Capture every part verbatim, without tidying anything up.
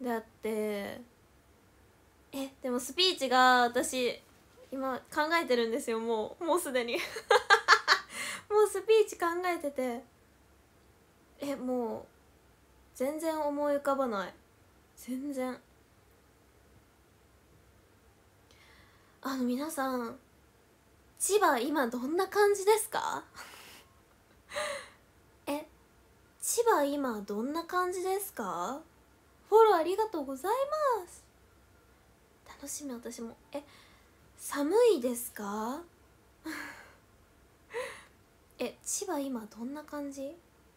だってえでもスピーチが私今考えてるんですよ。もうもうすでにもうスピーチ考えてて、えもう全然思い浮かばない。全然。あの皆さん、千葉今どんな感じですかえ千葉今どんな感じですか？フォローありがとうございます。楽しみ。私も。え寒いですかえ千葉今どんな感じ？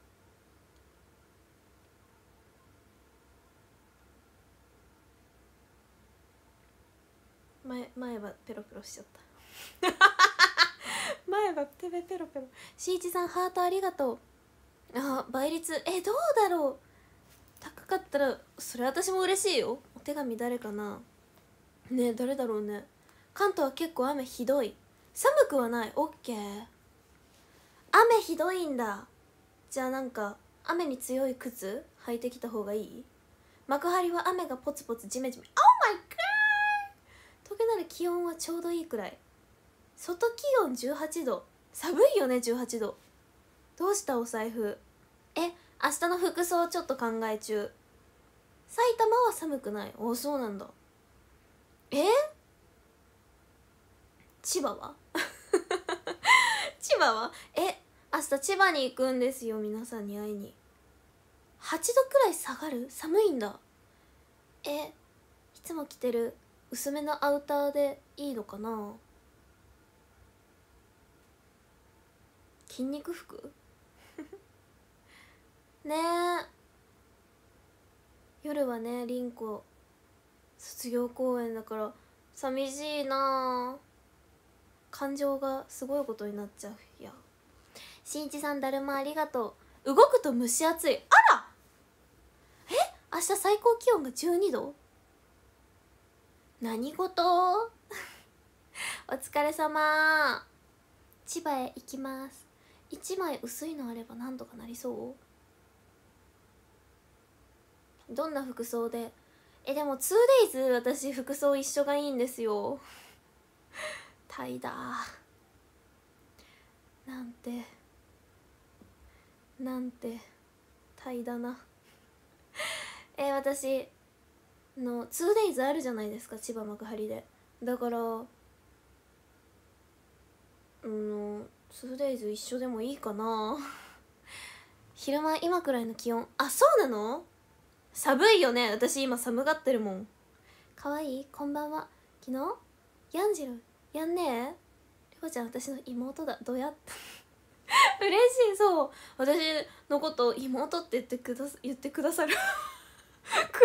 前前歯ペロペロしちゃった前歯ペペペロペロ。しーいちさんハートありがとう。あ倍率えどうだろう。高かったらそれ私も嬉しいよ。お手紙誰かな。ねえ誰だろうね。関東は結構雨ひどい。寒くはない。オッケー。雨ひどいんだ。じゃあなんか雨に強い靴履いてきた方がいい。幕張は雨がポツポツジメジメ。オーマイガー。時計なる気温はちょうどいいくらい。外気温じゅうはちど。寒いよねじゅうはちど。どうしたお財布。え明日の服装ちょっと考え中。埼玉は寒くない。おそうなんだ。え千葉は千葉はえ明日千葉に行くんですよ。皆さんに会いに。はちどくらい下がる。寒いんだ。えいつも着てる薄めのアウターでいいのかな。筋肉服ねえ。夜はね凛子卒業公演だから寂しいな。感情がすごいことになっちゃう。いやしんいちさんだるまありがとう。動くと蒸し暑い。あらえ明日最高気温がじゅうにど。何事お疲れ様。千葉へ行きます。いちまい薄いのあればなんとかなりそう。どんな服装で。えでも ツーデイズ 私服装一緒がいいんですよタイだなんてなんてタイだなえ私の ツーデイズ あるじゃないですか千葉幕張で。だからうん ツーデイズ 一緒でもいいかな昼間今くらいの気温。あそうなの。寒いよね。私今寒がってるもん。かわいいこんばんは。昨日やんじるやんねえりこちゃん私の妹だ。どうや嬉しい。そう私のこと妹って言ってくだ言ってくださるくださ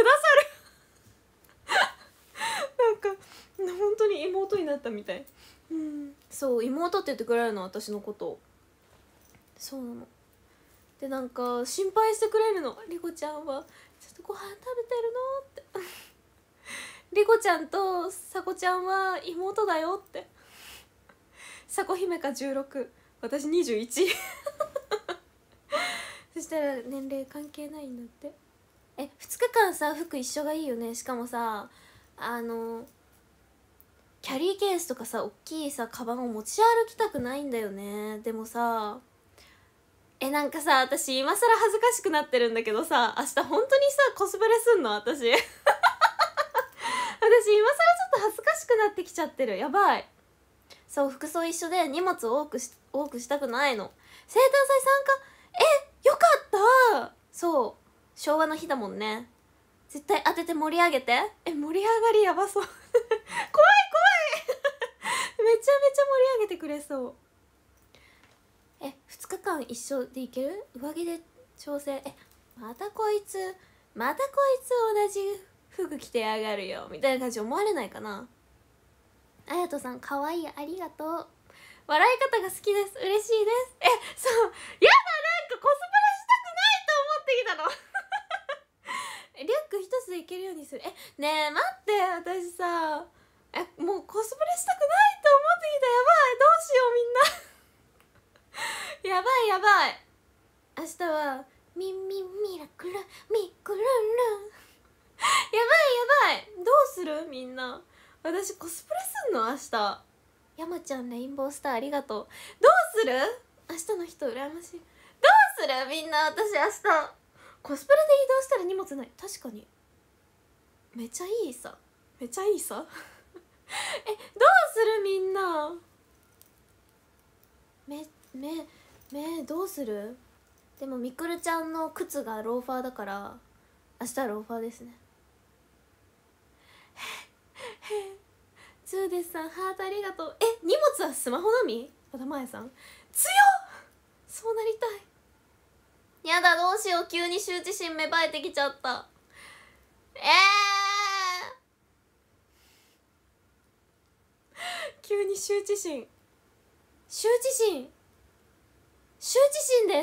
るなんか本当に妹になったみたい。うんそう妹って言ってくれるの私のこと。そうなの。でなんか心配してくれるの。りこちゃんはちょっとご飯食べてるのってりこちゃんとさこちゃんは妹だよって。さこ姫かじゅうろく私にじゅういちそしたら年齢関係ないんだって。えふつかかんさ服一緒がいいよね。しかもさあのキャリーケースとかさ大きいさカバンを持ち歩きたくないんだよね。でもさえなんかさ私今更恥ずかしくなってるんだけどさ明日本当にさコスプレすんの私私今更ちょっと恥ずかしくなってきちゃってる。やばい。そう服装一緒で荷物を多くし多くしたくないの。生誕祭参加えよかった。そう昭和の日だもんね。絶対当てて盛り上げて。え盛り上がりやばそう怖い怖いめちゃめちゃ盛り上げてくれそう。えふつかかん一緒でいける。上着で調整。えまたこいつまたこいつ同じ服着てやがるよみたいな感じ思われないかな。あやとさんかわいいありがとう。笑い方が好きです。嬉しいです。えそうやだなんかコスプレしたくないと思ってきたのリュック一つでいけるようにする。えねえ待って私さえもうコスプレしたくないと思ってきた。やばいどうしようみんなやばいやばい。明日はミンミンミラクルミクルルンやるみんな。私コスプレすんの明日。山ちゃんレインボースターありがとう。どうする明日の人羨ましい。どうするみんな。私明日コスプレで移動したら荷物ない。確かにめちゃいいさ、めちゃいいさえ、どうするみんな。めめめどうする。でもみくるちゃんの靴がローファーだから明日はローファーですね。ツーデスさんハートありがとう。え、荷物はスマホのみ。和田真彩さん強っ。そうなりたい。やだ、どうしよう、急に羞恥心芽生えてきちゃった。えー、急に羞恥心羞恥心羞恥心です。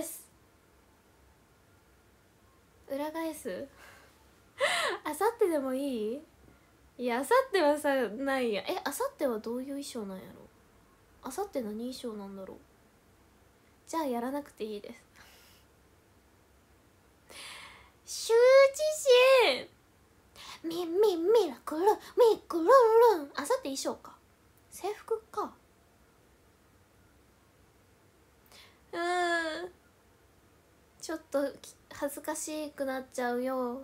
裏返すあさってでもいい。いや、あさってはさないや。え、あさってはどういう衣装なんやろ。あさって何衣装なんだろう。じゃあやらなくていいです羞恥心。みみミラクルミクルルン。あさって衣装か、制服か。うーん、ちょっと恥ずかしくなっちゃうよ。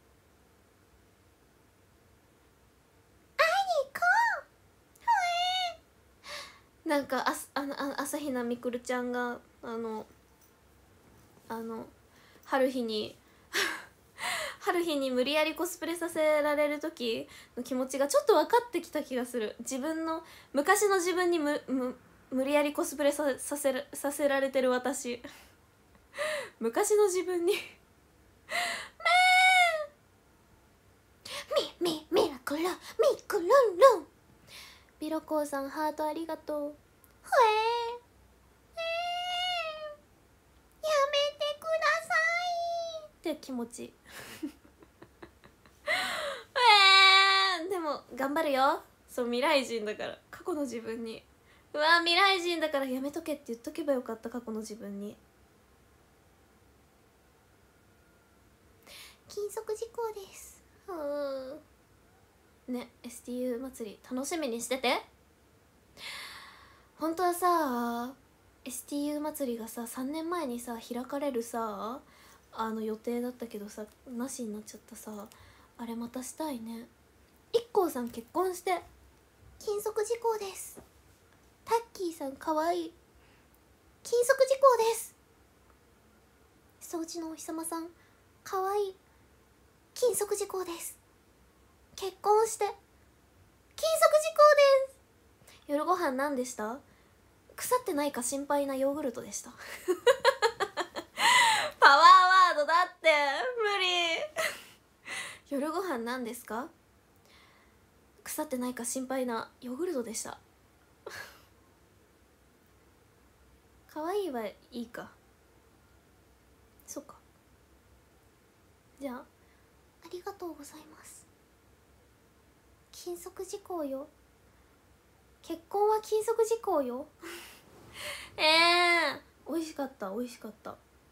なんかああのあ朝比奈みくるちゃんがあのあの春日に春日に無理やりコスプレさせられる時の気持ちがちょっと分かってきた気がする。自分の昔の自分にむむ無理やりコスプレささせらさせられてる私昔の自分にみみミラクルミクルンルン。ビロコーさんハートありがとう。ほえー、えー、やめてくださいって気持ちえー、でも頑張るよ。そう、未来人だから。過去の自分に、うわ未来人だからやめとけって言っとけばよかった。過去の自分に。金属事故です。うんね、エスティーユー 祭り楽しみにしてて。本当はさ エスティーユー 祭りがささんねんまえにさ開かれるさあの予定だったけどさなしになっちゃったさ。あれまたしたいね。いっこうさん結婚して金属事故です。タッキーさんかわいい金属事故です。掃除のお日様さんかわいい金属事故です。結婚して金属事故です。夜ご飯何でした。腐ってないか心配なヨーグルトでしたパワーワードだって無理夜ご飯何ですか。腐ってないか心配なヨーグルトでした可愛いはいいか。そっか。じゃあありがとうございます。金属事項よ。結婚は金属事項よええー、美味しかった美味しかった。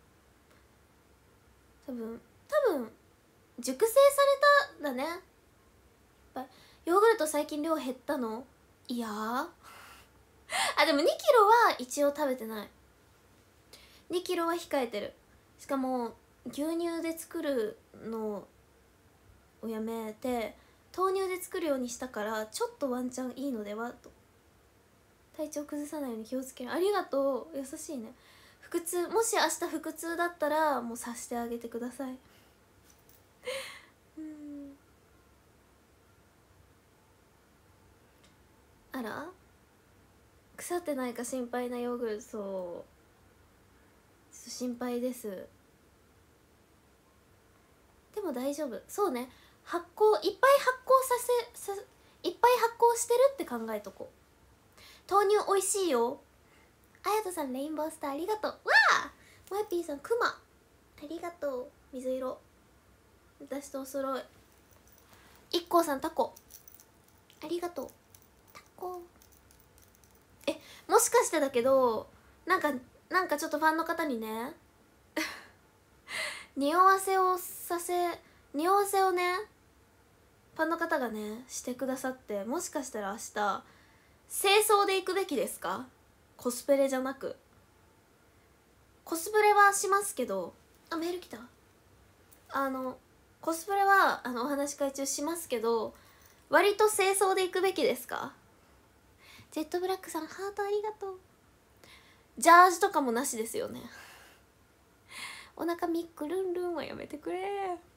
多分多分熟成されただね。やっぱヨーグルト最近量減ったの。いやーあでもにキロは一応食べてない。にキロは控えてる。しかも牛乳で作るのをやめて豆乳で作るようにしたからちょっとワンチャンいいのではと。体調崩さないように気をつける。ありがとう優しいね。腹痛もし明日腹痛だったらもうさしてあげてくださいうんあら腐ってないか心配なヨーグルト。そう心配です。でも大丈夫。そうね発酵いっぱい発酵させさいっぱい発酵してるって考えとこう。豆乳おいしいよ。あやとさんレインボースターありがとう。わあマイピーさんクマありがとう。水色私とお揃い。いっこうさんタコありがとう。タコえもしかしてだけどなんかなんかちょっとファンの方にね匂わせをさせ匂わせをね般の方がねしてくださって、もしかしたら明日清掃で行くべきですか？コスプレじゃなく。コスプレはしますけど、あ、メール来た。あのコスプレはあのお話し会中しますけど、割と清掃で行くべきですか？ジェットブラックさんハートありがとう。ジャージとかもなしですよね。お腹ミックルンルンはやめてくれ。やめます。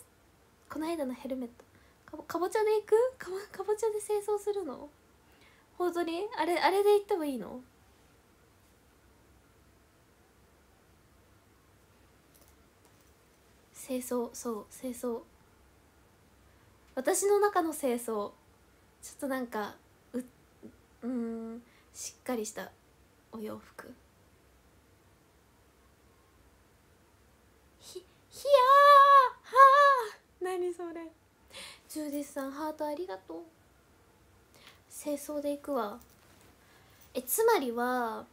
この間のヘルメット か, かぼちゃで行くか, かぼちゃで清掃するの？本当にあれあれで行ってもいいの？清掃、そう清掃、私の中の清掃ちょっとなんかううーんしっかりしたお洋服。ひひやーはー、何それ。ジューディスさんハートありがとう。清掃で行くわ。え、つまりは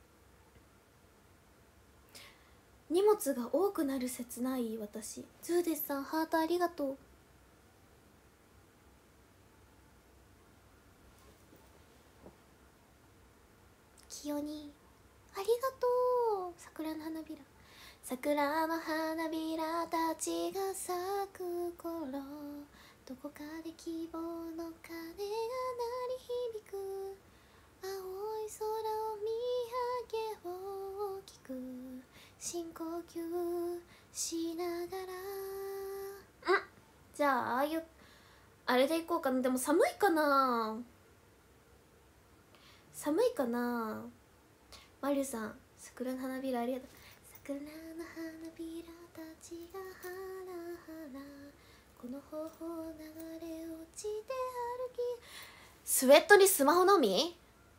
荷物が多くなる説ない？私。ジューディスさんハートありがとう。きよにありがとう。桜の花びら、桜の花びらたちが咲く頃、どこかで希望の鐘が鳴り響く、青い空を見上げ大きく深呼吸しながら。うん、じゃあああいうあれでいこうかな。でも寒いかな、寒いかな。マリュさん桜の花びらありがとう。桜の花びらたちがハラハラ、この方法流れ落ちて歩き。スウェットにスマホのみ？は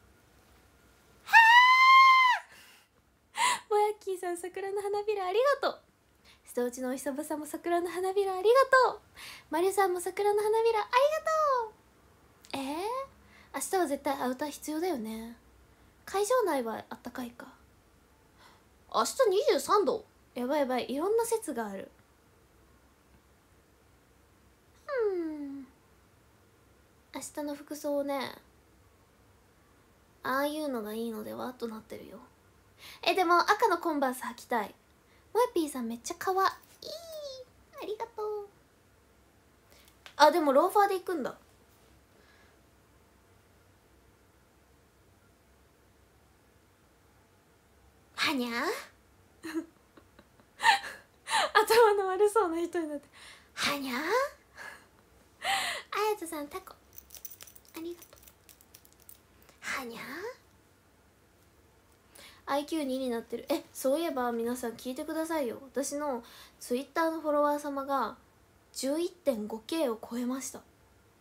あもやっきーさん桜の花びらありがとう。瀬戸内のおひさぶさんも桜の花びらありがとう。マリュさんも桜の花びらありがとう。えー、明日は絶対アウター必要だよね。会場内はあったかいか。明日にじゅうさんど。やばいやばい、いろんな説がある。うん明日の服装ね、ああいうのがいいのではとなってるよ。え、でも赤のコンバース履きたい。もやぴーさんめっちゃかわいい、ありがとう。あ、でもローファーで行くんだ。はにゃ頭の悪そうな人になって。はにゃあやとさんタコありがとう。はにゃ アイキューに になってる。え、そういえば皆さん聞いてくださいよ。私のツイッターのフォロワー様が じゅういってんごケー を超えました。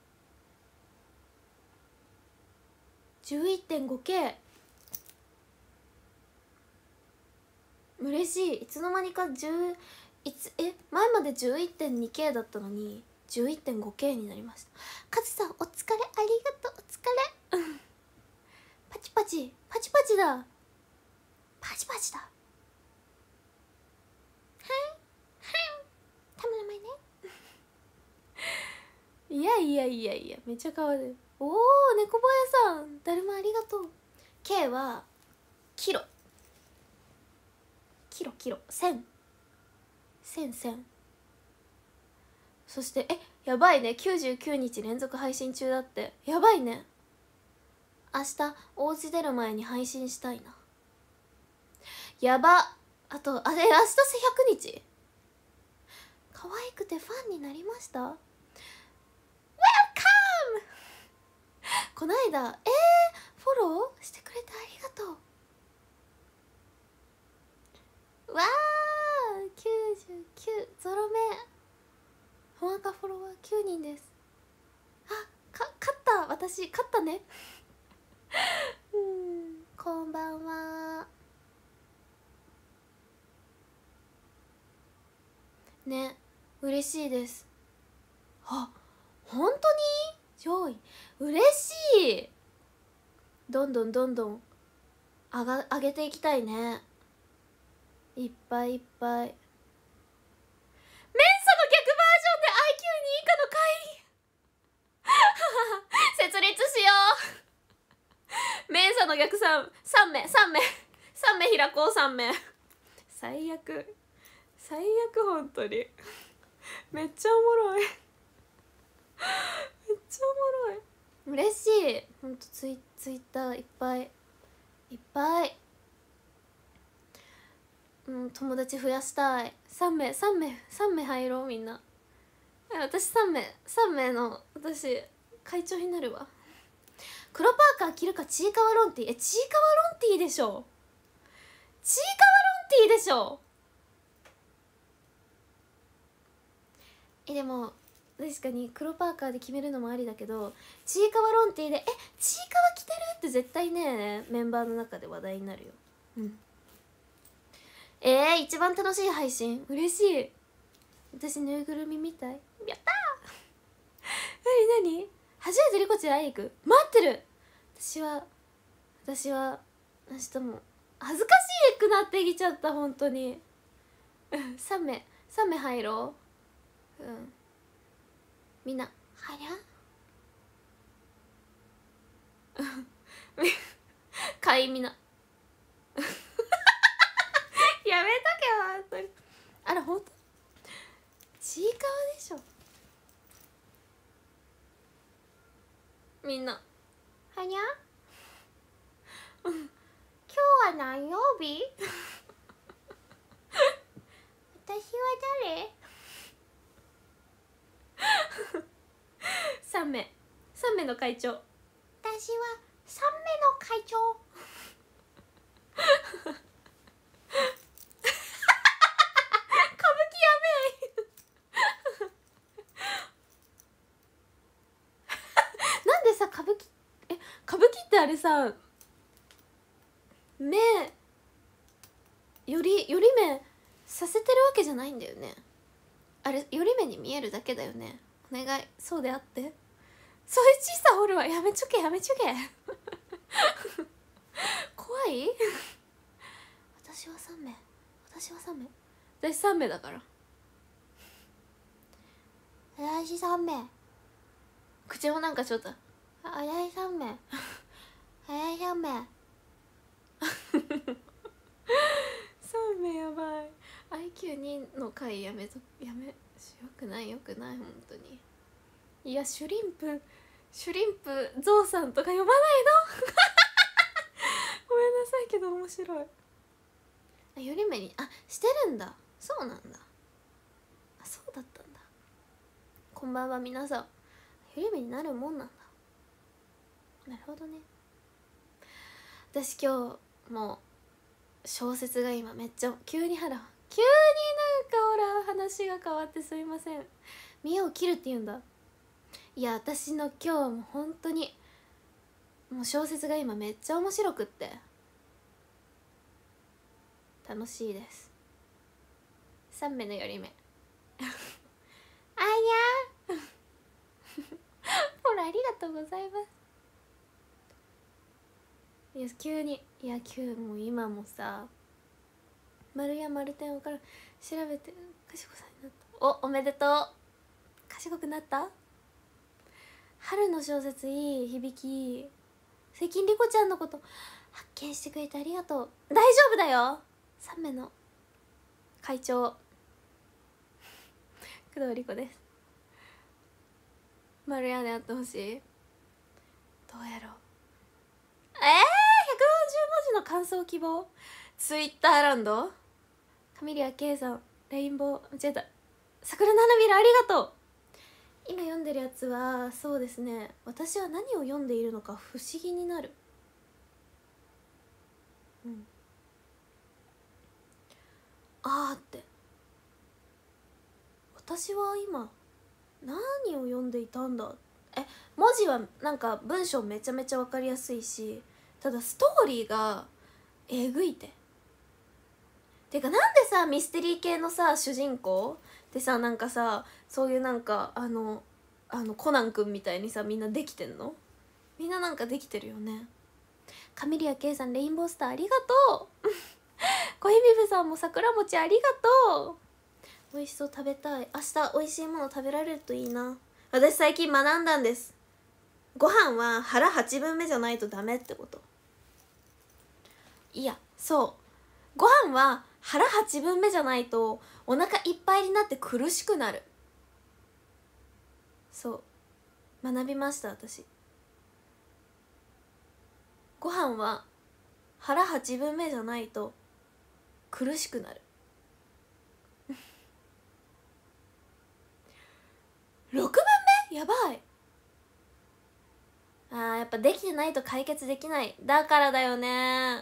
じゅういってんごケー 嬉しい。いつの間にかじゅういつえ前まで じゅういってんにケー だったのに じゅういってんごケー になりました。カズさんお疲れ、ありがとう。お疲れパチパチパチパチだ、パチパチだ。はいはいたまらないねいやいやいやいや、めっちゃかわいい。おお、猫坊やさんだるまありがとう。 K はキロキロキロ千千千。そしてえやばいね、きゅうじゅうきゅうにち連続配信中だって。やばいね。明日お家出る前に配信したいな。やば。あとあれ明日ひゃくにち。可愛くてファンになりました。ウェルカムこないだえー、フォローしてくれてありがとう。わーきゅうじゅうきゅうゾロ目。ほんわかフォロワーきゅうにんです。あ、か勝った。私勝ったねうんこんばんはね、嬉しいです。あ、本当に上位嬉しい。どんどんどんどん上が上げていきたいね。いっぱいいっぱい。メンサの逆バージョンで アイキューに 以下の逆さんさん名さん名さん名平子さん名最悪最悪本当にめっちゃおもろいめっちゃおもろい。嬉しいほんと。ツイツイッターいっぱいいっぱい、うん、友達増やしたい。さん名さん名さん名入ろうみんな。私さん名さん名の私会長になるわ。黒パーカー着るかちいかわロンティー。えちいかわロンティーでしょ。ちいかわロンティーでしょ。えでも確かに黒パーカーで決めるのもありだけど、ちいかわロンティーで「えちいかわ着てる?」って絶対ねメンバーの中で話題になるよ。うんえー、一番楽しい配信嬉しい。私ぬいぐるみみたい。やったーなになに初めてリコちゃん会いに行く。待ってる。私は私は明日も恥ずかしくなってきちゃった本当にさん名さん名入ろう。うんみんなはやかいみなやめとけよ本当に。あら本当ちいかわでしょみんな。はにゃ今日は何曜日私は誰さん名さん名の会長。私はさん名の会長歌舞伎やべえなんでさ歌舞伎え歌舞伎ってあれさ目よりより目させてるわけじゃないんだよね。あれより目に見えるだけだよね。お願いそうであって。そういう小さ掘るわやめちょけやめちょけ怖い私はさん名私はさん名私さん名だから私さん名口もなんかちょっと私さん名私さん名さん名やばい。 アイキューに の回やめとやめよくないよくない本当に。いやシュリンプシュリンプゾウさんとか呼ばないのごめんなさいけど面白い。あより目にあしてるんだ。そうなんだ。あそうだったんだ。こんばんは皆さん。より目になるもんなんだ。なるほどね。私今日もう小説が今めっちゃ急に腹急になんかほら話が変わってすいません。見栄を切るって言うんだ。いや私の今日はもう本当にもう小説が今めっちゃ面白くって楽しいです。さん名のより目あにゃーほらありがとうございます。いや急にいや急もう今もさ丸や丸点をから調べて賢さになった。おおめでとう。賢くなった。春の小説いい響き。最近リコちゃんのこと発見してくれてありがとう。大丈夫だよ。さん名の会長工藤リコです。丸屋であってほしい。どうやろう。えー、ひゃくよんじゅう文字の感想希望。ツイッターランドカミリア K さんレインボー間違えた桜の花びらありがとう。今読んでるやつはそうですね私は何を読んでいるのか不思議になる。うんあーって私は今何を読んでいたんだ。え文字はなんか文章めちゃめちゃ分かりやすいし、ただストーリーがえぐいててかなんでさミステリー系のさ主人公ってさなんかさそういうなんかあのあのコナン君みたいにさみんなできてんの。みんななんかできてるよね。カミリア K さんレインボースターありがとう小ひびぶさんも桜餅ありがとう。美味しそう食べたい。明日美味しいもの食べられるといいな。私最近学んだんです。ご飯は腹はちぶんめじゃないとダメってこと。 いや、そうご飯は腹はちぶんめじゃないとお腹いっぱいになって苦しくなる。そう学びました。私ご飯は腹はちぶんめじゃないと苦しくなるろくぶんめやばい。あーやっぱできてないと解決できない。だからだよね。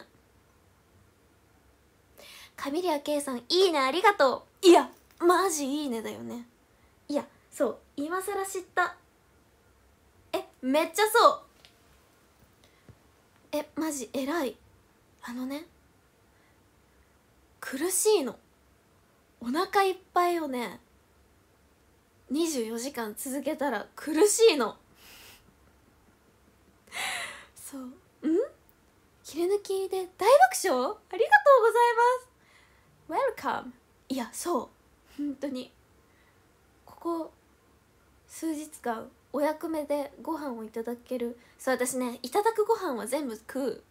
カミリア K さんいいねありがとう。いやマジいいねだよね。いやそう今さら知った。えめっちゃそうえマジ偉い。あのね苦しいの。お腹いっぱいをねにじゅうよじかん続けたら苦しいのそうん切り抜きで大爆笑ありがとうございます Welcome。 いやそう本当にここ数日間お役目でご飯をいただける。そう私ねいただくご飯は全部食う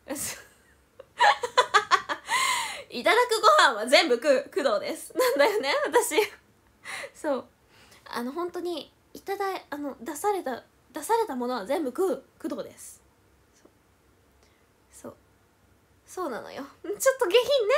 いただくご飯は全部食う工藤ですなんだよね私そうあの本当にいただいあの出された出されたものは全部食う工藤です。そうそうそうなのよ。ちょっと下品ねちょっともう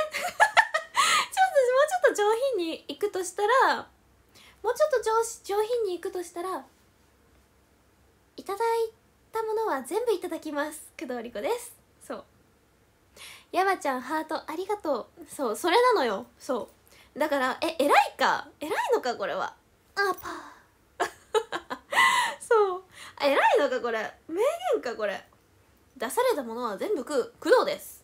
ちょっと上品にいくとしたらもうちょっと上上品にいくとしたらいただいたものは全部いただきます工藤理子です。そう山ちゃんハートありがとう。そうそれなのよ。そうだからえ偉いか偉いのかこれはあパーそうあ偉いのかこれ名言かこれ。出されたものは全部食う工藤です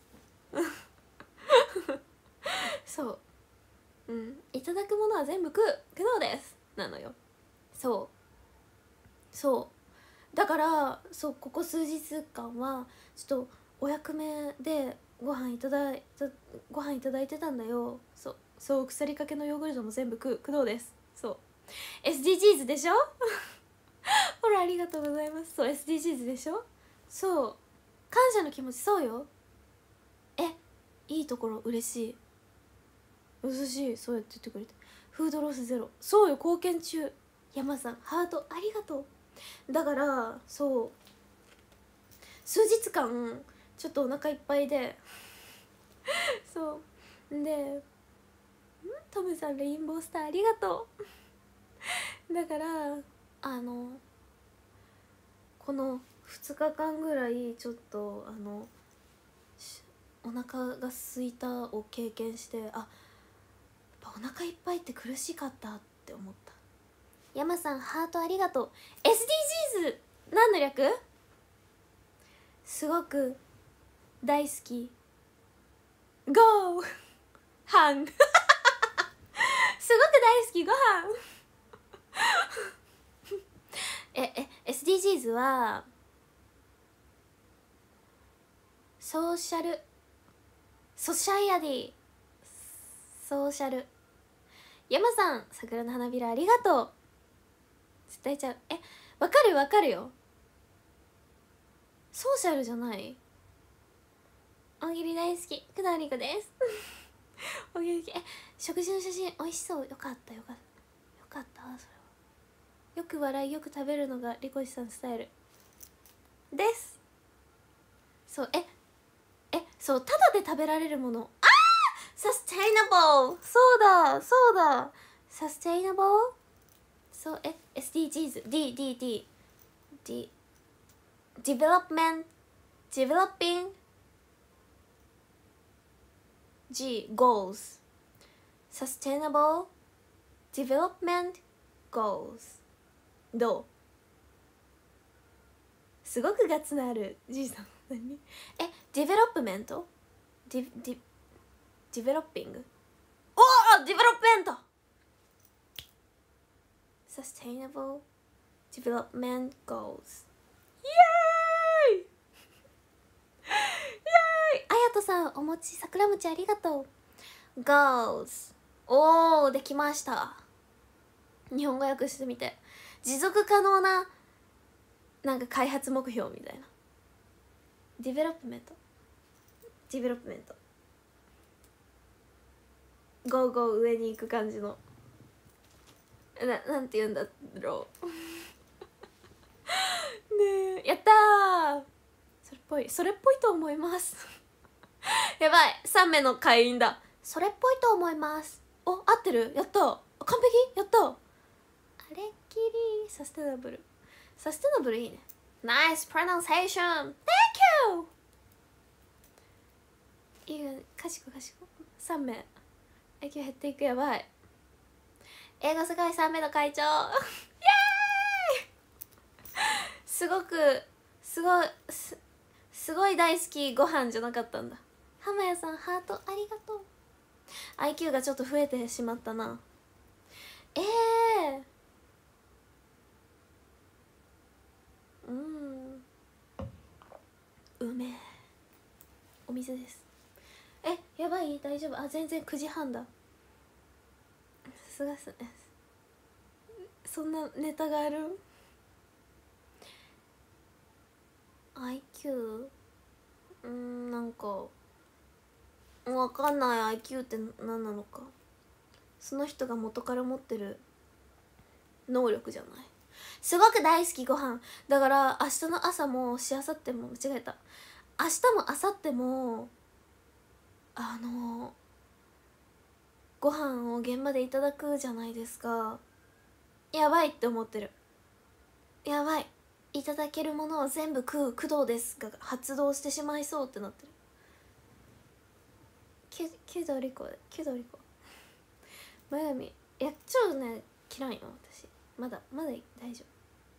そううんいただくものは全部食う工藤ですなのよ。そうそうだからそうここ数日間はちょっとお役目でご飯いただいたご飯いただいてたんだよ。そうそう腐りかけのヨーグルトも全部食う工藤です。そう エスディージーズ でしょほらありがとうございます。そう エスディージーズ でしょ。そう感謝の気持ちそうよ。えいいところ嬉しい優しい。そうやって言ってくれてフードロスゼロそうよ貢献中。山さんハートありがとう。だからそう数日間ちょっとお腹いっぱいでそうでんトムさんレインボースターありがとうだからあのこのふつかかんぐらいちょっとあのお腹が空いたを経験してあやっぱお腹いっぱいって苦しかったって思った。山さんハートありがとう。 エスディージーズ 何の略？すごく大好き ゴー飯すごく大好きご飯ええ エスディージーズ はソーシャルソシャイアディソーシャル。山さん桜の花びらありがとう。絶対ちゃう。えわかるわかるよ。ソーシャルじゃない。大喜利大好き工藤理子です大喜利好き。え食事の写真美味しそう。よかったよかったよかった。それはよく笑いよく食べるのがリコシさんスタイルです。そうええそうただで食べられるもの。あーサステイナブルそうだそうだサステイナブルそうえ エスディージーズ D D D D Development Developing G Goals Sustainable Development Goals どうすごくガッツのあるじいさん何えディベロップメントディディディベロッピングおおディベロップメント Sustainable Development Goals イエーイイエーイあやとさんお餅桜餅ありがとう Goals おーできました。日本語訳してみて持続可能ななんか開発目標みたいなディベロップメントディベロップメントゴーゴー上に行く感じのな、なんて言うんだろうねえ、やったー、それっぽい、それっぽいと思いますやばい、さん名の会員だ。それっぽいと思います。お、合ってる、やった、完璧、やった。あれっきりサステナブル、サステナブルいいね。ナイスプロナンセーション Thank you。 いいね、賢い賢い。さん名 アイキュー 減っていく、やばい。英語世界さん名の会長イエーイすごくすごい す, すごい大好きご飯じゃなかったんだ。浜谷さんハートありがとう。 アイキュー がちょっと増えてしまったな。ええー、うんうめえお水です。え、やばい、大丈夫、あ、全然くじはんだ。さすがっすね、そんなネタがある。 アイキュー うーん、なんかわかんない。 アイキュー って何なのか、その人が元から持ってる能力じゃない。すごく大好きご飯だから、明日の朝もしあさっても、間違えた、明日もあさってもあのご飯を現場でいただくじゃないですか。やばいって思ってる。やばい、いただけるものを全部食う工藤ですが発動してしまいそうってなってる。キュキュドリコキュドリコマヤミ、いや超ね嫌いよ私。まだまだ大丈夫。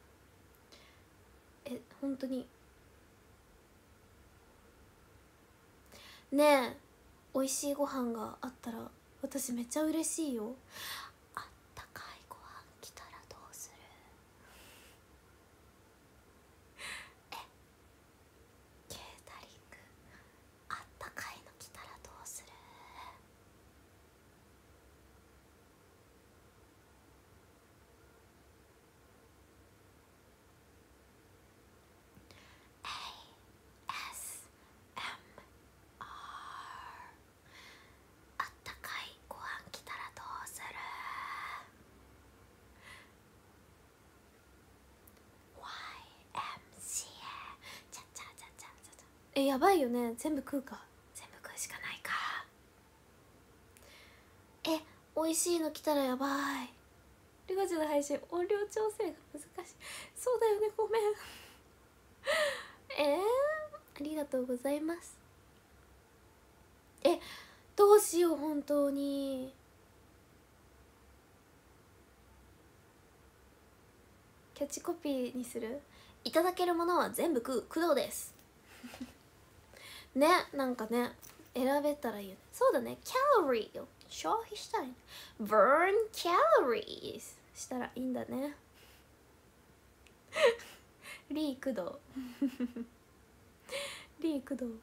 え、本当にねえ、美味しいご飯があったら私めっちゃ嬉しいよ。あったかいご飯来たらどうする。え、ケータリングあったかいの来たらどうする。あったかいご飯来たらどうする。 ワイエムシーエー チャチャチャチャチャチャ。え、やばいよね、全部食うか。全部食うしかないか。え、美味しいの来たらやばい。リガチの配信音量調整が難しい。そうだよね、ごめんえー、ありがとうございます。え、どうしよう本当に。キャッチコピーにする。いただけるものは全部食う工藤ですね、なんかね選べたらいいよね。そうだね、キャロリーを消費したい。burn calories したらいいんだねリー工藤リー工藤。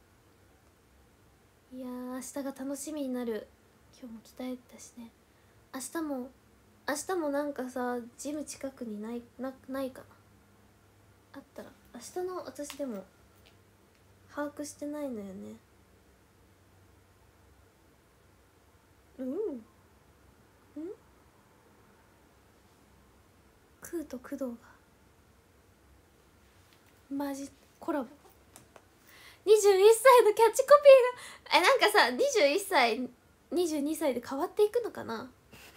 いやー、明日が楽しみになる。今日も鍛えたしね。明日も明日もなんかさ、ジム近くにないなないかな。あったら明日の私でも把握してないのよね。うんうんクーと工藤がマジコラボ。にじゅういっさいのキャッチコピーがえ、なんかさ、にじゅういっさいにじゅうにさいで変わっていくのかな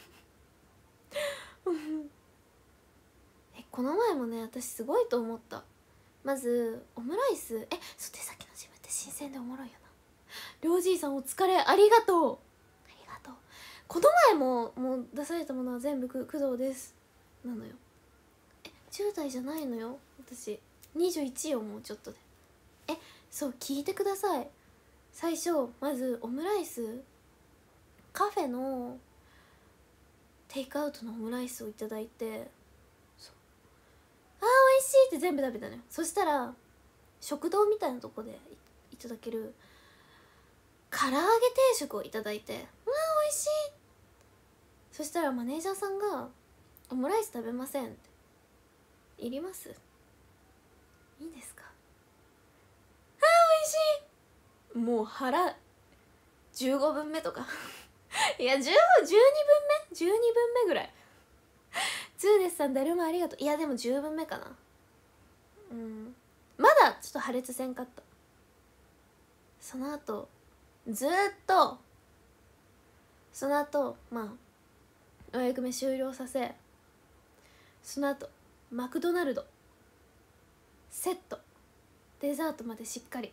え、この前もね、私すごいと思った。まずオムライス、え、そう、手先のジムって新鮮でおもろいよな。りょうじいさんお疲れ、ありがとうありがとう。この前ももう出されたものは全部く工藤ですなのよ。え、じゅう代じゃないのよ私、にじゅういちよ、もうちょっとで。え、そう聞いてください。最初まずオムライス、カフェのテイクアウトのオムライスをいただいて、そう、あー美味しいって全部食べたのよ。そしたら食堂みたいなとこで い, いただける唐揚げ定食をいただいて、うわー美味しい。そしたらマネージャーさんが「オムライス食べません」って「いります？いいですか？あー美味しい」もう腹じゅうごぶんめとかいやじゅう、じゅうにぶんめじゅうにぶんめぐらい。ツーデスさんだるまありがとう。いやでもじゅうぶんめかな。うん、まだちょっと破裂せんかった。その後ずーっとその後まあお役目終了させ、その後マクドナルドセットデザートまでしっかり。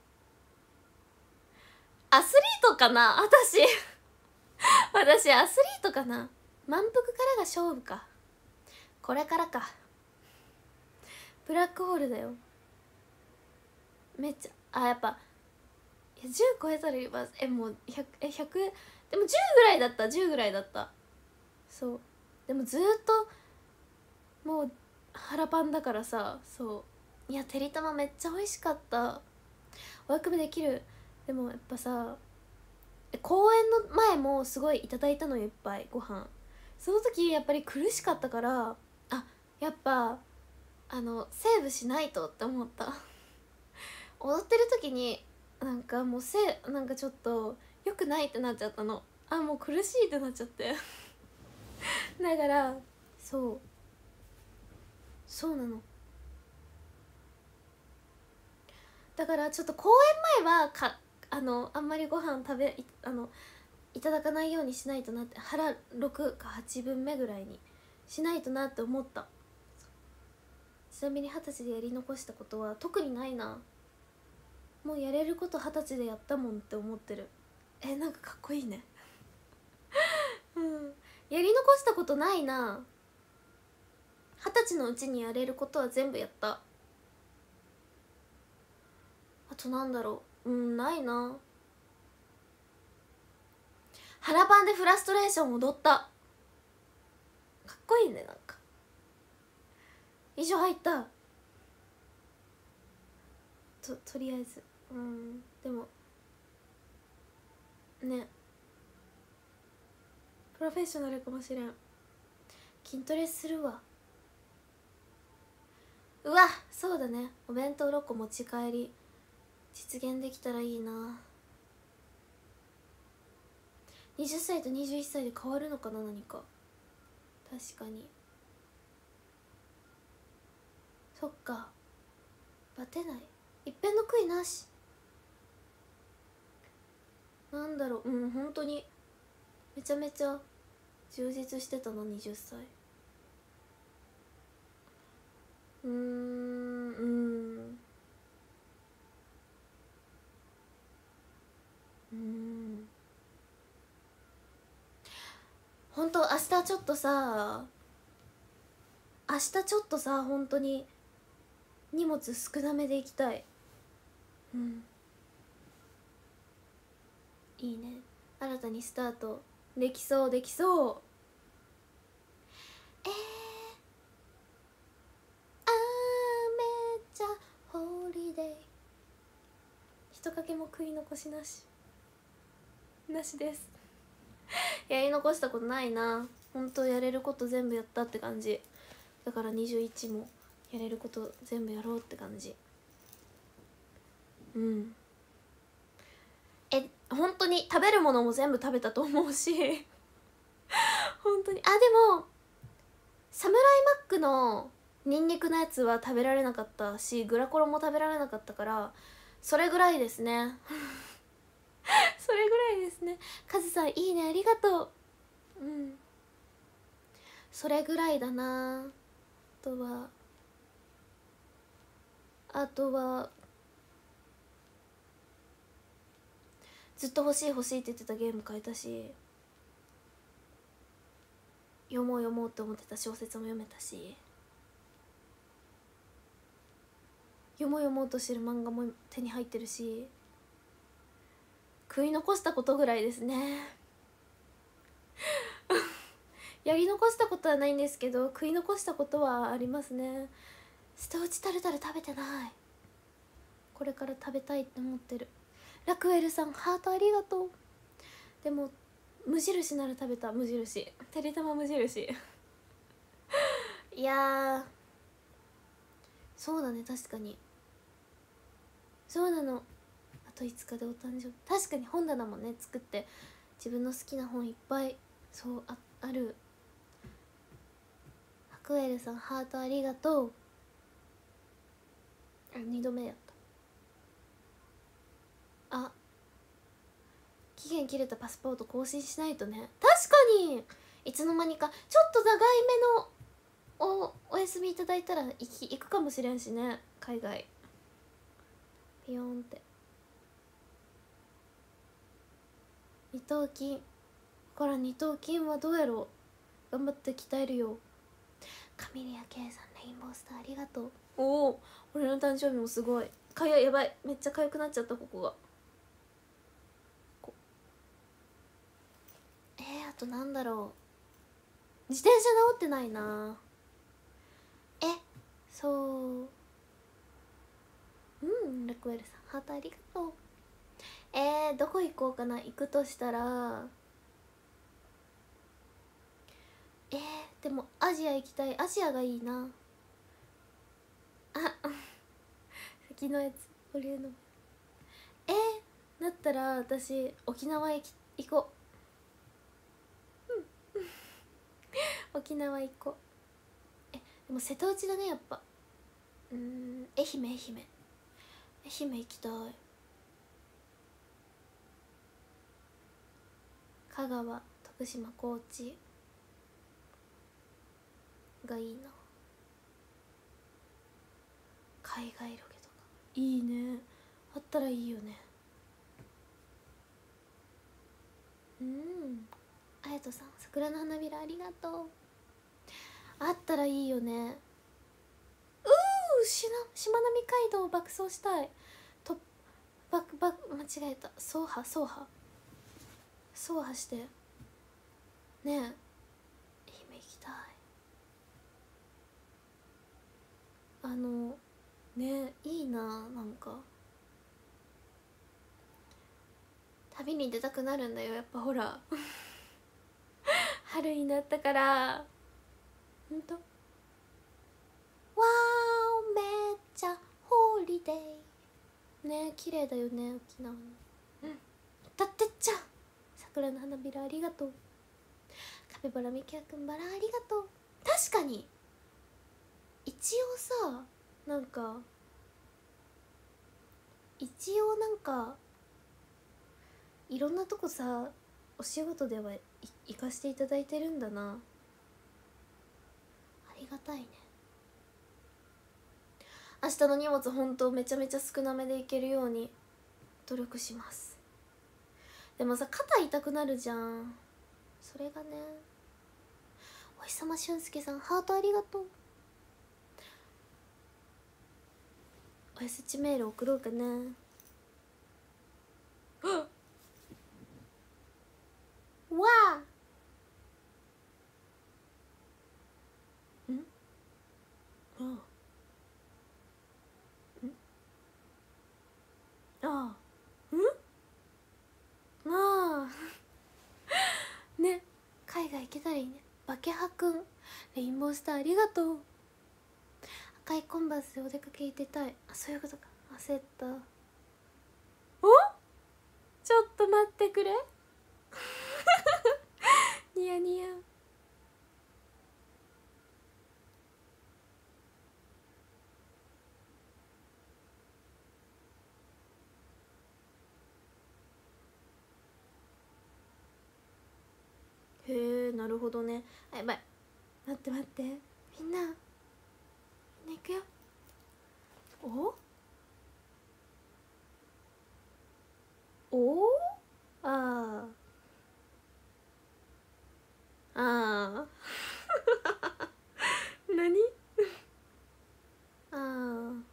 アスリートかな私私アスリートかな。満腹からが勝負か。これからか。ブラックホールだよ。めっちゃあやっぱいやじゅう超えたら今えもうひゃくえひゃくでもじゅうぐらいだったじゅうぐらいだった。そうでもずっともう腹パンだからさ。そういやてりたまめっちゃ美味しかった。お役目できる。でもやっぱさ公演の前もすごいいただいたのよいっぱいご飯。その時やっぱり苦しかったから、あやっぱあのセーブしないとって思った踊ってる時になんかもうせなんかちょっと良くないってなっちゃったの。あもう苦しいってなっちゃってだからそうそうなの。だからちょっと公演前はかあのあんまりご飯食べいあのいただかないようにしないとなって、腹ろくかはちぶんめぐらいにしないとなって思った。ちなみに二十歳でやり残したことは特にないな。もうやれること二十歳でやったもんって思ってる。えなんかかっこいいねうんやり残したことないな。二十歳のうちにやれることは全部やった。あとなんだろう、うんないな。腹パンでフラストレーション踊った。かっこいいね。なんか衣装入ったととりあえず。うんでもねプロフェッショナルかもしれん。筋トレするわ。うわそうだね、お弁当ろっこ持ち帰り実現できたらいいな。はたちとにじゅういっさいで変わるのかな何か。確かにそっか。バテない一遍の悔いなし。なんだろう、うん本当にめちゃめちゃ充実してたなはたち。うーんうんうん本当明日ちょっとさ明日ちょっとさ本当に荷物少なめで行きたい。うんいいね。新たにスタートできそうできそう。えー、あーめっちゃホリデー。一かけも食い残しなしなしですやり残したことないな。本当やれること全部やったって感じだからにじゅういちもやれること全部やろうって感じ。うんえ本当に食べるものも全部食べたと思うし本当に。あでもサムライマックのニンニクのやつは食べられなかったし、グラコロも食べられなかったから、それぐらいですねそれぐらいですね。カズさんいいねありがとう。うんそれぐらいだな。あとはあとはずっと欲しい欲しいって言ってたゲーム買えたし、読もう読もうって思ってた小説も読めたし、読もう読もうとしてる漫画も手に入ってるし、食い残したことぐらいですねやり残したことはないんですけど食い残したことはありますね。ストウチタルタル食べてない。これから食べたいって思ってる。ラクエルさんハートありがとう。でも無印なら食べた。無印てりたま無印いやそうだね確かにそうなの。あといつかでお誕生日。確かに本棚もね作って自分の好きな本いっぱいそう あ, ある。ハクエルさんハートありがとう。あ、にどめやった。あ、期限切れたパスポート更新しないとね。確かにいつの間にかちょっと長いめのおお休みいただいたら行き行くかもしれんしね、海外。ピヨーンって。二頭筋から、二頭筋はどうやろう。頑張って鍛えるよ。カミリア K さんレインボースターありがとう。おお、俺の誕生日もすごいかゆい。やばい、めっちゃかゆくなっちゃった。ここがこえー、あとなんだろう。自転車直ってないな。え、そううん、ラクエルさんハートありがとう。えー、どこ行こうかな。行くとしたらえー、でもアジア行きたい。アジアがいいな。あ先のやつ保留のえー、だったら私沖縄行き行こう。うん沖縄行こう。え、でも瀬戸内だねやっぱ。うーん、愛媛愛媛愛媛行きたい。香川、徳島、高知がいいな。海外ロケとかいいね。あったらいいよね。うん、あやとさん桜の花びらありがとう。あったらいいよね。うーしなしまなみ海道爆走したい。とバクバク間違えた。走破走破走破してねえ。愛媛行きたい。あのねえいいな。なんか旅に出たくなるんだよやっぱ。ほら春になったからほんと。わーめっちゃホリデーねえ綺麗だよね沖縄の。うんだってっちゃ桜の花びらありがとう。カピバラミキヤくんバラありがとう。確かに一応さなんか一応なんかいろんなとこさお仕事では行かせていただいてるんだな。ありがたいね。明日の荷物ほんとめちゃめちゃ少なめで行けるように努力します。でもさ肩痛くなるじゃん。それがね。お日さま俊介さんハートありがとう。おやすちメール送ろうかな。わあんあんああんああね、海外行けたらいいね。バケハくんレインボースターありがとう。赤いコンバースでお出かけ行ってたい。あ、そういうことか。焦った。お、ちょっと待ってくれニヤニヤ。へえ、なるほどね。あ、やばい、待って待って、みんなみんな行くよ。おおああああ何ああ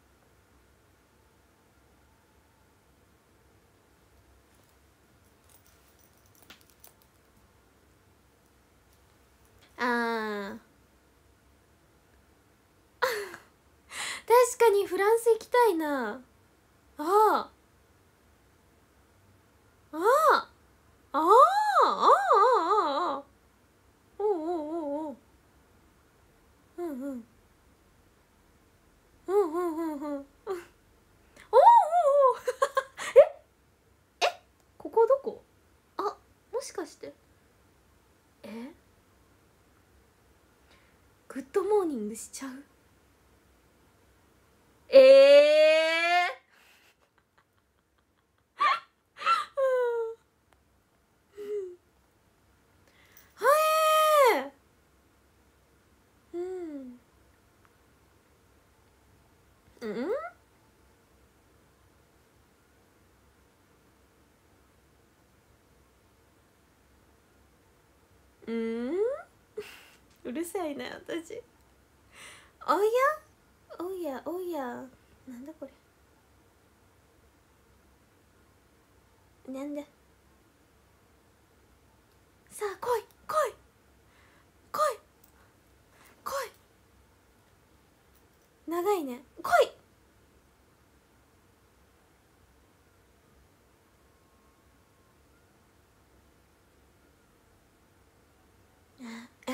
ああ確かにフランス行きたいな。ああああああああああおうおうおうおううんうんうんうんうんうんおうおうおうええここどこ。あグッドモーニングしちゃう。ええーはえーうんうんうんうるさいな私。おやおやおや、なんだこれ、なんだ。さあ来い来い来い来い、長いね、来い。え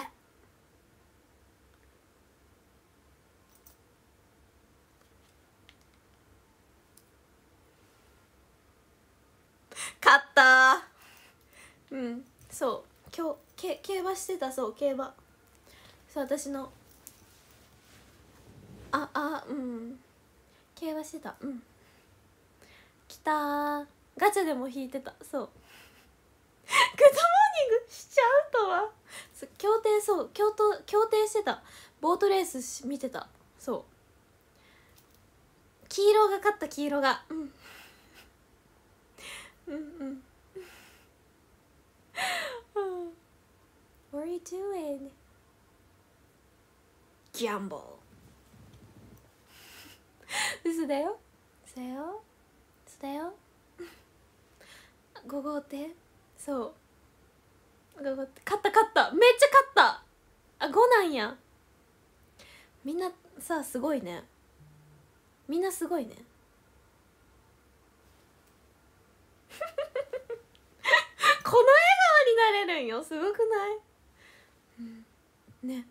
勝ったー。うん、そう今日け競馬してた。そう競馬、そう私のああうん競馬してた。うん来たー。ガチャでも引いてた。そうグッドモーニングしちゃうとは。そう競艇、そう競艇競艇してた。ボートレースし見てた。そう黄色が勝った。黄色がうんうんうん What are you doing? ギャンボー嘘だよ嘘だよ嘘だよご号艇、そうご号艇勝った勝った、めっちゃ勝った。あごなんや。みんなさすごいね、みんなすごいねこの笑顔になれるんよ、すごくない、うん、ね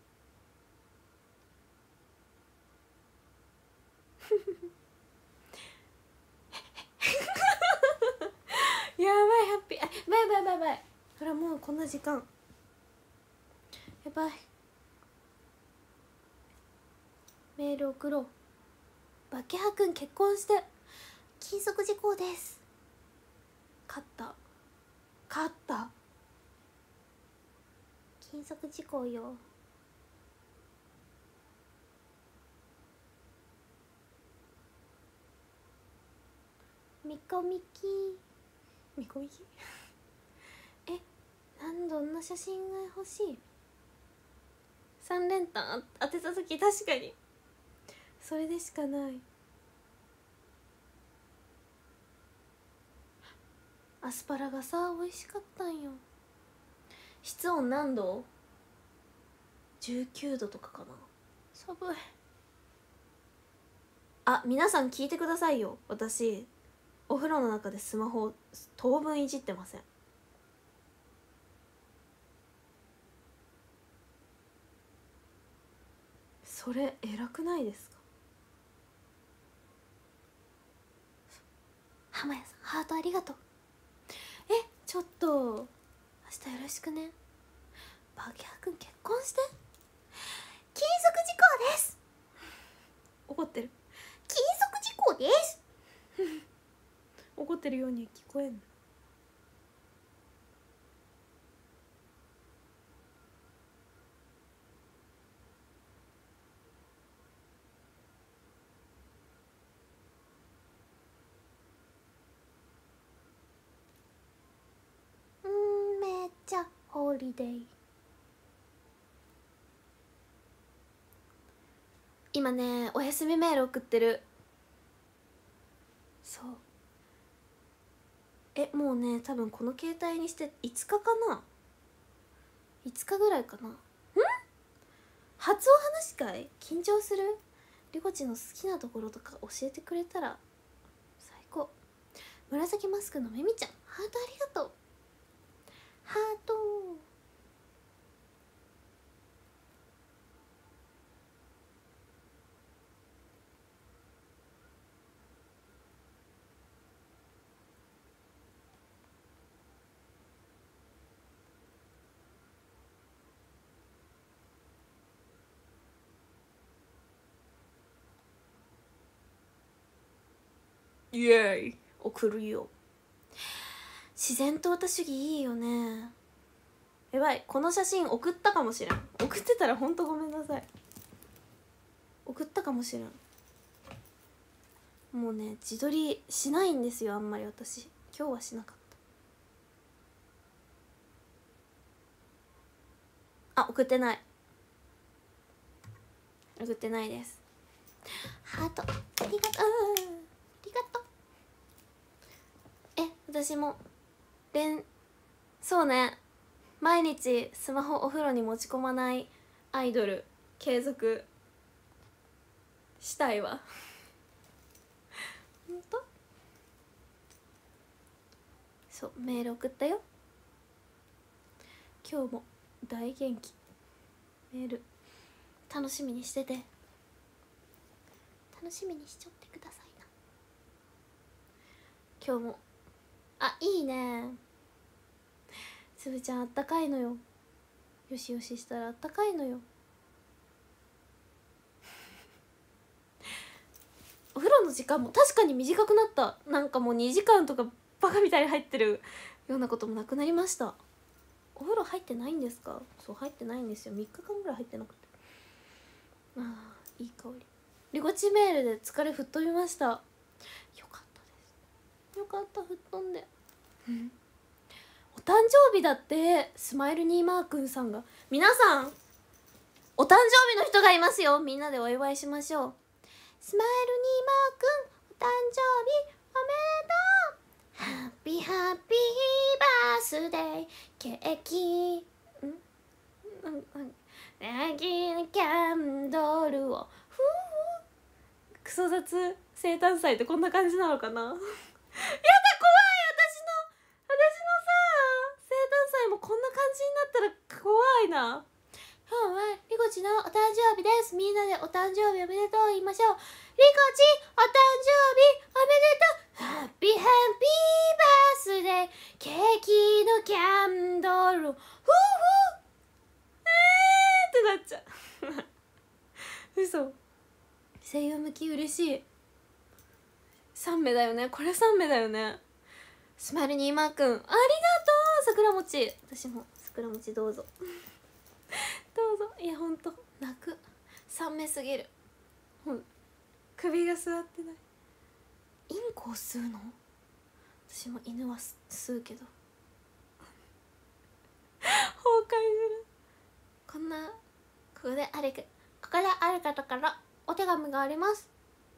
やばいハッピー、あバイバイバイバイ。ほらもうこんな時間、やばい。メール送ろう。バケハくん結婚して禁足事項です。勝った勝った、禁足事項よ。みこみきみこみきえ、なんどんな写真が欲しい。三連単当てた時確かにそれでしかない。アスパラがさ美味しかったんよ。室温何度？じゅうきゅうどとかかな。寒い。あ、皆さん聞いてくださいよ。私お風呂の中でスマホ当分いじってません。それ偉くないですか。浜谷さんハートありがとう。え、ちょっと明日よろしくね。バケハくん結婚して禁足事項です。怒ってる。禁足事項です怒ってるように聞こえんの。うんめっちゃホリデー。今ねお休みメール送ってる。そうえもうね多分この携帯にしていつかかな、いつかぐらいかな。ん初お話し会緊張する。りこちの好きなところとか教えてくれたら最高。紫マスクのめみちゃんハートありがとう。ハートイエーイ送るよ。自然淘汰主義いいよね。やばい、この写真送ったかもしれん。送ってたらほんとごめんなさい。送ったかもしれん。もうね、自撮りしないんですよ、あんまり私。今日はしなかった。あ、送ってない。送ってないです。ハートありがとう、ありがとう。え、私も連そうね、毎日スマホお風呂に持ち込まないアイドル継続したいわ。ほんと？そう、メール送ったよ。今日も大元気。メール楽しみにしてて、楽しみにしちゃってくださいな。今日もあ、いいね。つぶちゃんあったかいのよ。よしよししたらあったかいのよ。お風呂の時間も確かに短くなった。なんかもうにじかんとかバカみたいに入ってるようなこともなくなりました。お風呂入ってないんですか？そう、入ってないんですよ。みっかかんぐらい入ってなくて。あー、いい香り。リゴチメールで疲れ吹っ飛びました。よかったです。よかった、吹っ飛んで。お誕生日だって。スマイルニーマー君さんが。皆さんお誕生日の人がいますよ。みんなでお祝いしましょう。スマイルニーマー君、お誕生日おめでとう。ハッピーハッピーバースデー。ケーキんんんケーキのキャンドルをふう。クソ雑生誕祭ってこんな感じなのかな。やだ、怖い。私の私のさ生誕祭もこんな感じになったら怖いな。今日はリコチのお誕生日です。みんなでお誕生日おめでとう言いましょう。リコチお誕生日おめでとう。ハッピーハッピーバースデー。ケーキのキャンドル。ふうふう。えーってなっちゃう。嘘。声優向き嬉しい。さんめだよね。これさんめだよね。スマイルニーマー君ありがとう。桜餅、私も桜餅どうぞどうぞ。いやほんと泣く。さんめすぎる。ほん首が座ってない。インコを吸うの？私も犬は吸うけど崩壊する。こんなここであるかここである方からお手紙があります。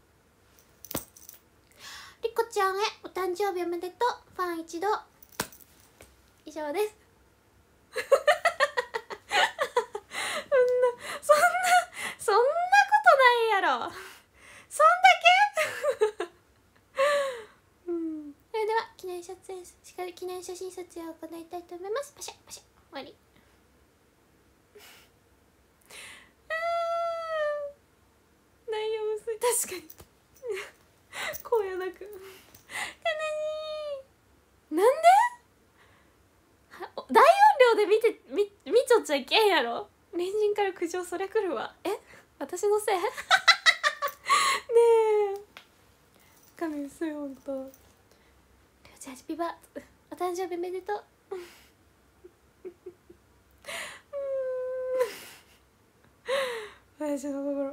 リコちゃんへお誕生日おめでとう。ファン一同。以上ですそんなそんなそんなことないやろ。そんだけうん、それでは記念撮影しかり記念写真撮影を行いたいと思います。パシャパシャ終わり内容薄い。確かに荒野なく悲しい。なんで大音量で見て見見ちょっちゃいけんやろ。隣人から苦情それ来るわ。え、私のせいねえ髪薄い。ほんと。りょうちゃんハッピーバーお誕生日おめでとう私の心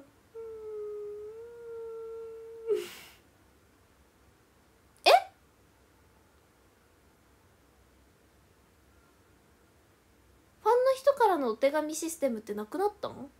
えファンの人からのお手紙システムってなくなったの？ん？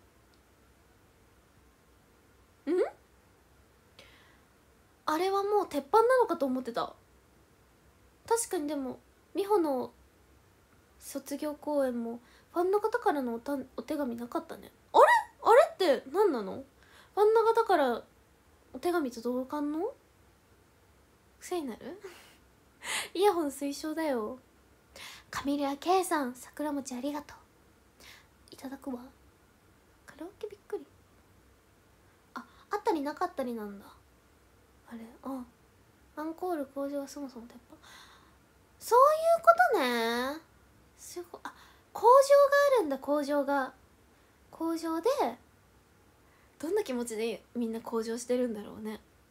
あれはもう鉄板なのかと思ってた。確かに。でも美穂の卒業公演もファンの方からのおたお手紙なかったね。あれあれって何なの？ファンの方からお手紙届かんの？癖になるイヤホン推奨だよ。カミリア K さん、桜餅ありがとう。いただくわ。カラオケびっくり。あ、あったりなかったりなんだ。あれ、あ、アンコール工場はそもそも鉄板。そういうことね。すごい。あ、工場があるんだ。工場が工場でどんな気持ちでみんな工場してるんだろうね。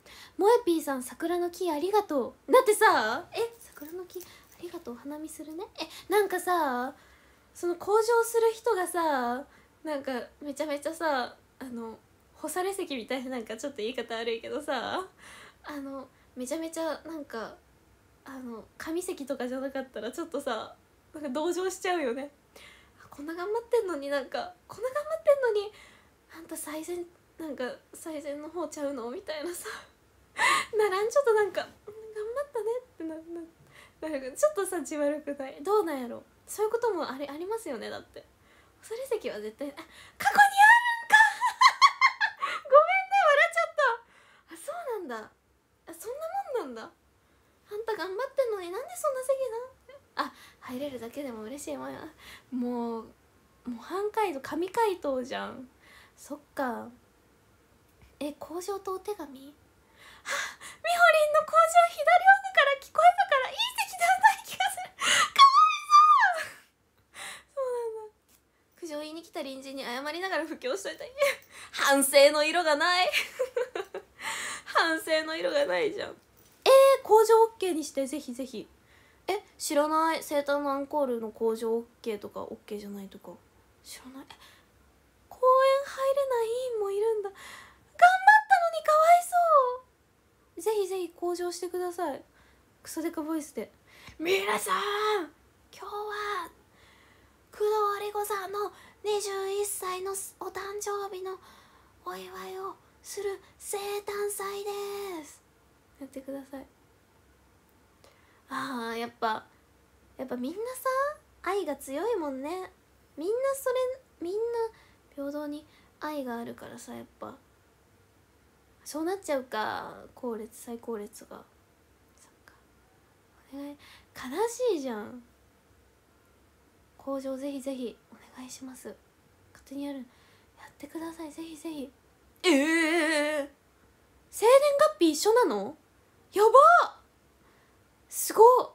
もえぴーさん桜の木ありがとう。だってさ、え桜の木ありがとう、お花見するね。えなんかさ、その向上する人がさ、なんかめちゃめちゃさ、あの干され石みたいな、なんかちょっと言い方悪いけどさ、あのめちゃめちゃなんかあの神石とかじゃなかったらちょっとさ、なんか同情しちゃうよね。こんな頑張ってんのに、なんかこんな頑張ってんのにあんた最善、なんか最善の方ちゃうのみたいなさならん、ちょっとなんか頑張ったねってなななんかちょっとさじ悪くない？どうなんやろ、そういうこともあれありますよね。だって干され石は絶対、あ過去にあるんかごめんね、笑っちゃった。あそうなんだ、あそんなもんなんだ。あんた頑張ってんのになんでそんな席な。あ入れるだけでも嬉しいもんや。もう模範解答、神回答じゃん。そっか。え工場とお手紙、はあみほりんの工場左奥から聞こえたからいい席ではない気がする。かわいそうそうなんだ。苦情言いに来た隣人に謝りながら布教しといたい反省の色がない反省の色がないじゃん。えー、工場 OK にして、ぜひぜひ。え知らない、生誕のアンコールの工場 OK とか OK じゃないとか知らない。え公園入れない委員もいるんだ。頑張ったのにかわいそう。ぜひぜひ向上してください。クソデカボイスで。皆さん今日は工藤有子さんのにじゅういっさいのお誕生日のお祝いをする生誕祭です。やってください。あーやっぱやっぱみんなさ愛が強いもんね。みんなそれみんな平等に愛があるからさ、やっぱそうなっちゃうか。後列最高列がそっか、お願い、悲しいじゃん。向上ぜひぜひお願いします。勝手にやるやってください、ぜひぜひ。ええー、生年月日一緒なの？やばっ、すごっ。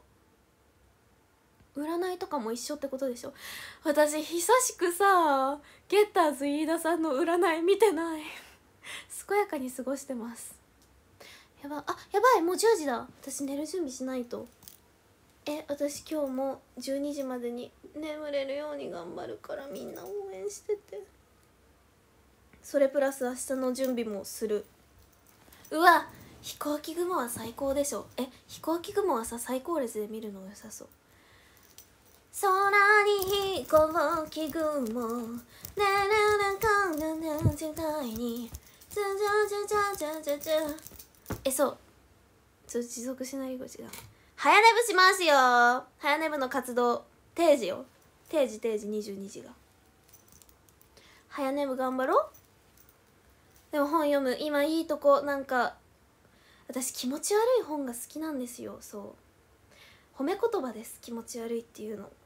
占いとかも一緒ってことでしょ。私久しくさゲッターズ飯田さんの占い見てない健やかに過ごしてます。やば、あやばい、もうじゅうじだ。私寝る準備しないと。え私今日もじゅうにじまでに眠れるように頑張るからみんな応援してて。それプラス明日の準備もする。うわ飛行機雲は最高でしょ。え飛行機雲はさ最高列で見るの良さそう。空に飛行機雲ねるねかんなね世界にチャチャチャチャチャチャ。えそうちょっと持続しない語違う。早寝部しますよ。早寝部の活動定時よ。定時定時にじゅうにじが早寝部頑張ろう。でも本読む今いいとこ。なんか私気持ち悪い本が好きなんですよ。そう褒め言葉です、気持ち悪いっていうの。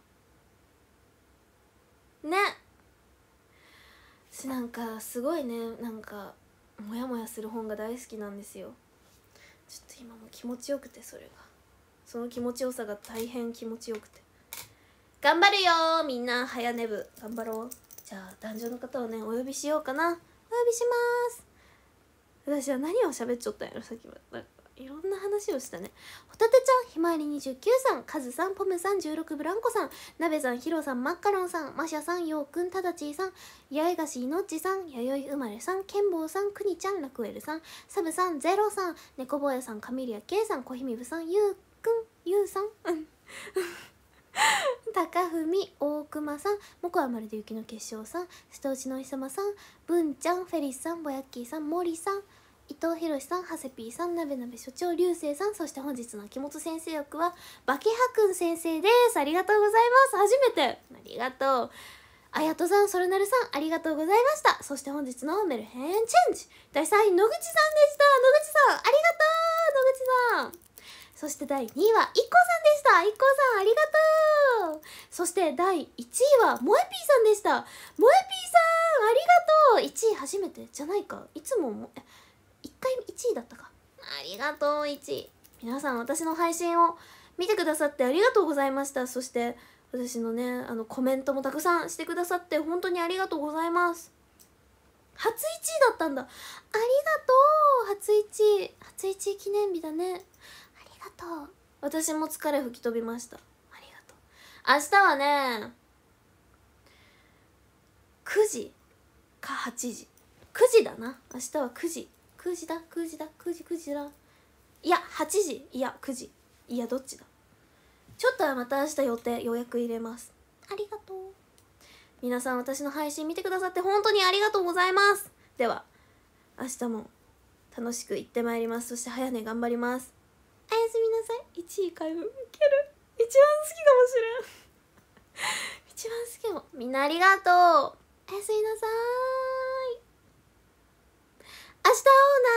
そうね。私なんかすごいね、なんかモヤモヤする本が大好きなんですよ。ちょっと今も気持ちよくて、それがその気持ちよさが大変気持ちよくて頑張るよみんな。早寝部頑張ろう。じゃあ男女の方をねお呼びしようかな。お呼びします。私は何を喋っちゃったんやろさっきまで。なんかいろんな話をしたね。ホタテちゃん、ひまわりにじゅうきゅうさん、カズさん、ポムさん、じゅうろくブランコさん、なべさん、ヒロさん、マッカロンさん、マシャさん、ヨウくん、タダチーさん、八重樫いのっちさん、弥生生まれさん、ケンボウさん、くにちゃん、ラクエルさん、サブさん、ゼロさん、ネコボヤさん、カミリアケイさん、コヒミブさん、ユウくん、ユウさん、うん高文、大熊さん、モコはまるで雪の結晶さん、下打ちのお日様さん、文ちゃん、フェリスさん、ボヤッキーさん、モリさん、伊藤博さん、ハセピーさん、なべなべ所長、流星さん、そして本日の秋元先生役はバケハくん先生です。ありがとうございます。初めてありがとう。あやとさん、それなるさん、ありがとうございました。そして本日のメルヘンチェンジだいさんい、野口さんでした。野口さんありがとう。野口さん。そしてだいにいは イッコー さんでした。 イッコー さんありがとう。そしてだいいちいはもえぴーさんでした。もえぴーさんありがとう。いちい初めてじゃないか。いつももいっかいいちいだったか。ありがとういちい。皆さん私の配信を見てくださってありがとうございました。そして私のねあのコメントもたくさんしてくださって本当にありがとうございます。 初いちいだったんだ。ありがとう。初いちい、初いちい記念日だね。ありがとう。私も疲れ吹き飛びました。ありがとう。明日はねくじかはちじ、くじだな。明日はくじ、くじだくじだくじくじだ、いやはちじ、いやくじ、いやどっちだ。ちょっとはまた明日予定予約入れます。ありがとう。皆さん私の配信見てくださって本当にありがとうございます。では明日も楽しく行ってまいります。そして早寝頑張ります。おやすみなさい。いちい開運いける。一番好きかもしれん一番好きかも。みんなありがとう。おやすみなさーい。明日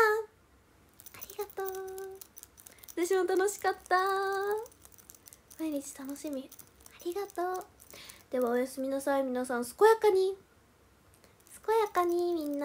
会おうな。ありがとう。私も楽しかった。毎日楽しみ。ありがとう。ではおやすみなさい。皆さん健やかに健やかにみんな。